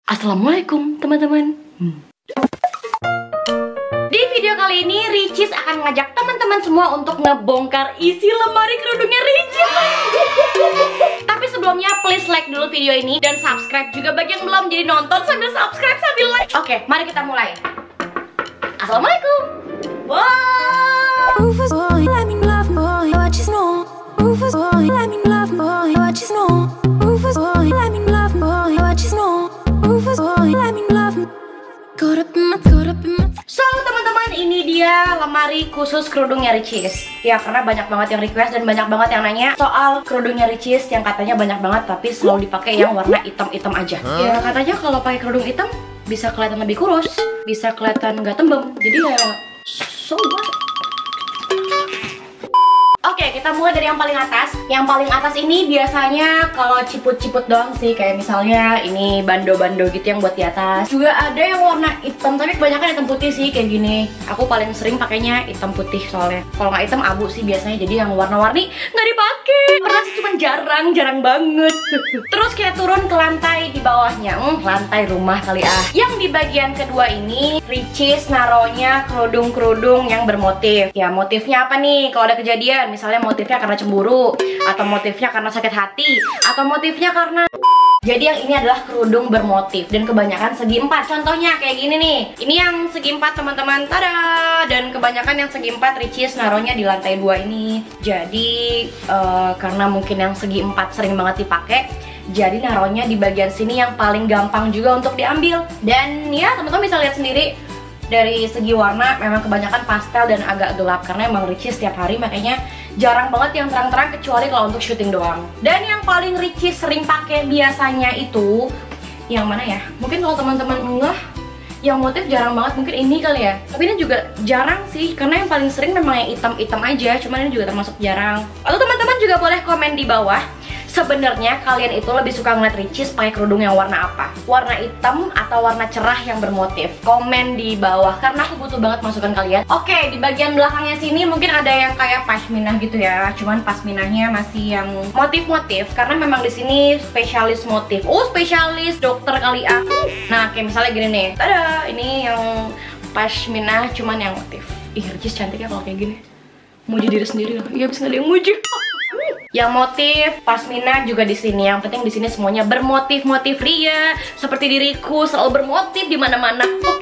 Assalamualaikum teman-teman. Di video kali ini Ricis akan ngajak teman-teman semua untuk ngebongkar isi lemari kerudungnya Ricis. Tapi sebelumnya please like dulu video ini dan subscribe juga bagi yang belum, jadi nonton sambil subscribe sambil like. Oke, mari kita mulai. Assalamualaikum. So teman-teman, ini dia lemari khusus kerudungnya Ricis. Ya karena banyak banget yang request dan banyak banget yang nanya soal kerudungnya Ricis yang katanya banyak banget tapi selalu dipakai yang warna hitam-hitam aja. Ya katanya kalau pakai kerudung hitam bisa kelihatan lebih kurus, bisa kelihatan nggak tembem. Jadi ya so what? Oke, kita mulai dari yang paling atas. Yang paling atas ini biasanya kalau ciput-ciput doang sih. Kayak misalnya ini bando-bando gitu yang buat di atas. Juga ada yang warna hitam, tapi kebanyakan hitam putih sih kayak gini. Aku paling sering pakainya hitam putih soalnya. Kalau nggak hitam abu sih biasanya. Jadi yang warna-warni nggak dipakai. Pernah sih cuma jarang banget. Terus kita turun ke lantai di bawahnya. Lantai rumah kali ah. Yang di bagian kedua ini Ricis naronya kerudung-kerudung yang bermotif. Ya motifnya apa nih? Kalau ada kejadian misalnya motifnya karena cemburu, atau motifnya karena sakit hati, atau motifnya karena... Jadi yang ini adalah kerudung bermotif dan kebanyakan segi 4. Contohnya kayak gini nih. Ini yang segi 4 teman-teman. Tada! Dan kebanyakan yang segi 4 Ricis naruhnya di lantai 2 ini. Jadi karena mungkin yang segi 4 sering banget dipakai, jadi naruhnya di bagian sini yang paling gampang juga untuk diambil. Dan ya teman-teman bisa lihat sendiri dari segi warna memang kebanyakan pastel dan agak gelap karena emang Ricis setiap hari makanya jarang banget yang terang-terang kecuali kalau untuk syuting doang. Dan yang paling Ricis sering pakai biasanya itu yang mana ya? Mungkin kalau teman-teman enggak, yang motif jarang banget mungkin ini kali ya. Tapi ini juga jarang sih karena yang paling sering memang yang hitam-hitam aja, cuman ini juga termasuk jarang. Atau teman-teman juga boleh komen di bawah. Sebenarnya kalian itu lebih suka ngeliat Ricis pakai kerudung yang warna apa? Warna hitam atau warna cerah yang bermotif? Komen di bawah karena aku butuh banget masukan kalian. Oke, di bagian belakangnya sini mungkin ada yang kayak pasminah gitu ya. Cuman pasminahnya masih yang motif-motif karena memang di sini spesialis motif. Spesialis dokter kali ah. Nah, kayak misalnya gini nih. Tada, ini yang pasminah cuman yang motif. Ih, Ricis cantik ya kalau kayak gini. Muji diri sendiri loh. Iya, bisa nggak ada yang muji. Yang motif pasmina juga di sini. Yang penting di sini semuanya bermotif-motif ria. Seperti diriku selalu bermotif di mana-mana.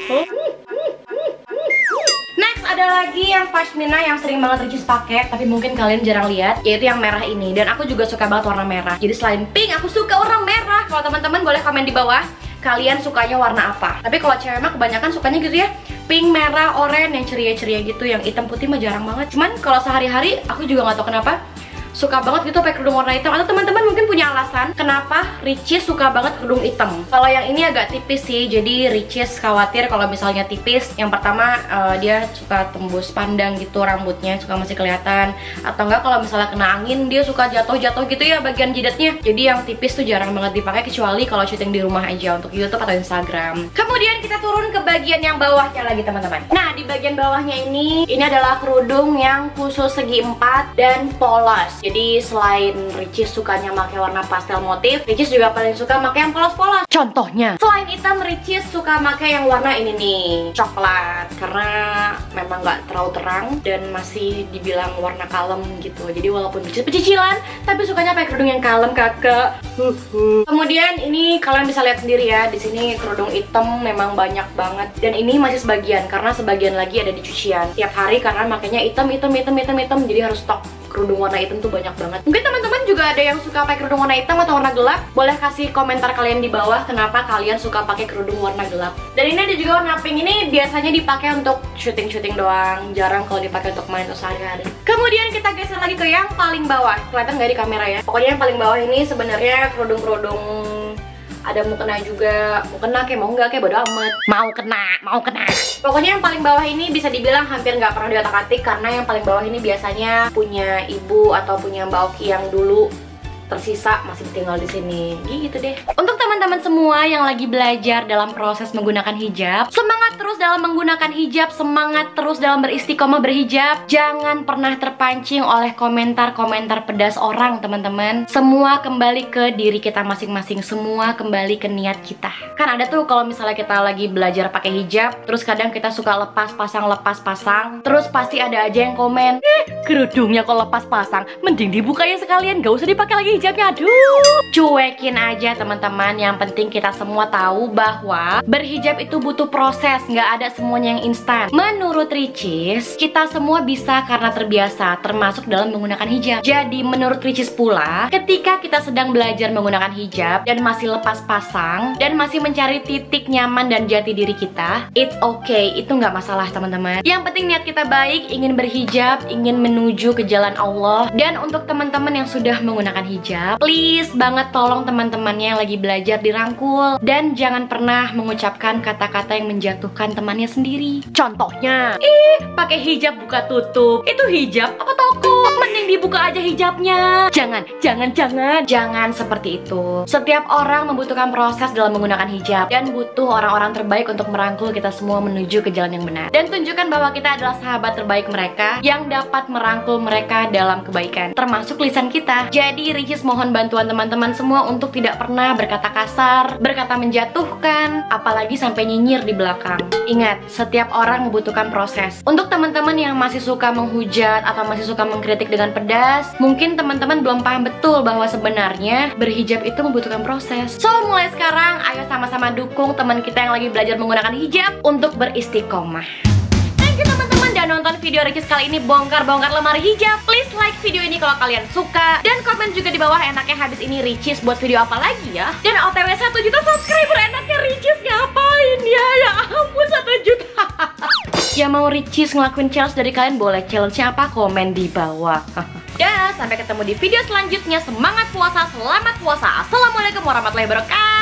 Next ada lagi yang pasmina yang sering banget Ricis pakai, tapi mungkin kalian jarang lihat, yaitu yang merah ini. Dan aku juga suka banget warna merah. Jadi selain pink, aku suka warna merah. Kalau teman-teman boleh komen di bawah, kalian sukanya warna apa? Tapi kalau cewek mah kebanyakan sukanya gitu ya, pink, merah, oranye, yang ceria-ceria gitu. Yang hitam putih mah jarang banget. Cuman kalau sehari-hari aku juga nggak tahu kenapa suka banget gitu pakai kerudung warna hitam. Atau teman-teman mungkin punya alasan kenapa Ricis suka banget kerudung hitam. Kalau yang ini agak tipis sih, jadi Ricis khawatir kalau misalnya tipis. Yang pertama dia suka tembus pandang gitu, rambutnya suka masih kelihatan. Atau enggak kalau misalnya kena angin dia suka jatuh-jatuh gitu ya bagian jidatnya. Jadi yang tipis tuh jarang banget dipakai kecuali kalau syuting di rumah aja untuk YouTube atau Instagram. Kemudian kita turun ke bagian yang bawahnya lagi teman-teman. Nah di bagian bawahnya ini adalah kerudung yang khusus segi 4 dan polos. Jadi selain Ricis sukanya pakai warna pastel motif, Ricis juga paling suka pakai yang polos-polos. Contohnya, selain hitam, Ricis suka pakai yang warna ini nih, coklat, karena memang nggak terlalu terang dan masih dibilang warna kalem gitu. Jadi walaupun Ricis pecicilan, tapi sukanya pakai kerudung yang kalem kakak. Kemudian ini kalian bisa lihat sendiri ya, di sini kerudung hitam memang banyak banget. Dan ini masih sebagian karena sebagian lagi ada di cucian tiap hari karena makanya hitam, jadi harus stok kerudung warna hitam tuh banyak banget. Mungkin teman-teman juga ada yang suka pakai kerudung warna hitam atau warna gelap. Boleh kasih komentar kalian di bawah kenapa kalian suka pakai kerudung warna gelap. Dan ini ada juga warna pink, ini biasanya dipakai untuk syuting-syuting doang, jarang kalau dipakai untuk main atau sehari-hari. Kemudian kita geser lagi ke yang paling bawah. Kelihatan nggak di kamera ya? Pokoknya yang paling bawah ini sebenarnya kerudung-kerudung ada mukena juga, mukena kayak mau nggak kayak bodo amat, mau kena. Pokoknya yang paling bawah ini bisa dibilang hampir nggak pernah diotak-atik karena yang paling bawah ini biasanya punya ibu atau punya mbak Oki yang dulu tersisa masih tinggal di sini. Gitu deh. Untuk teman-teman semua yang lagi belajar dalam proses menggunakan hijab, semangat terus dalam menggunakan hijab, semangat terus dalam beristiqomah berhijab. Jangan pernah terpancing oleh komentar-komentar pedas orang, teman-teman. Semua kembali ke diri kita masing-masing, semua kembali ke niat kita. Kan ada tuh kalau misalnya kita lagi belajar pakai hijab, terus kadang kita suka lepas pasang, terus pasti ada aja yang komen, kerudungnya kok lepas pasang, mending dibukanya sekalian, gak usah dipakai lagi hijabnya. Aduh, cuekin aja teman-teman. Yang penting kita semua tahu bahwa berhijab itu butuh proses, nggak ada semuanya yang instan. Menurut Ricis, kita semua bisa karena terbiasa, termasuk dalam menggunakan hijab. Jadi menurut Ricis pula, ketika kita sedang belajar menggunakan hijab dan masih lepas pasang dan masih mencari titik nyaman dan jati diri kita, it's okay, itu nggak masalah teman-teman. Yang penting niat kita baik, ingin berhijab, ingin menuju ke jalan Allah. Dan untuk teman-teman yang sudah menggunakan hijab, please banget tolong teman-temannya yang lagi belajar dirangkul dan jangan pernah mengucapkan kata-kata yang menjatuhkan temannya sendiri. Contohnya, pakai hijab buka tutup, itu hijab apa toko? Mending dibuka aja hijabnya. Jangan seperti itu. Setiap orang membutuhkan proses dalam menggunakan hijab dan butuh orang-orang terbaik untuk merangkul kita semua menuju ke jalan yang benar. Dan tunjukkan bahwa kita adalah sahabat terbaik mereka yang dapat merangkul mereka dalam kebaikan, termasuk lisan kita. Jadi Ricis mohon bantuan teman-teman semua untuk tidak pernah berkata kasar, berkata menjatuhkan, apalagi sampai nyinyir di belakang. Ingat, setiap orang membutuhkan proses. Untuk teman-teman yang masih suka menghujat atau masih suka mengkritik dengan pedas, mungkin teman-teman belum paham betul bahwa sebenarnya berhijab itu membutuhkan proses. So, mulai sekarang ayo sama-sama dukung teman kita yang lagi belajar menggunakan hijab untuk beristiqomah. Thank you teman-teman udah nonton video Ricis kali ini bongkar-bongkar lemari hijab. Please like video ini kalau kalian suka, dan komen juga di bawah enaknya habis ini Ricis buat video apa lagi ya. Dan OTW 1 juta subscriber, enaknya Ricis ngapain ya? Ya ampun, 1 juta. Ya mau Ricis ngelakuin challenge dari kalian, boleh challenge-nya apa? Komen di bawah. Dah, sampai ketemu di video selanjutnya. Semangat puasa, selamat puasa. Assalamualaikum warahmatullahi wabarakatuh.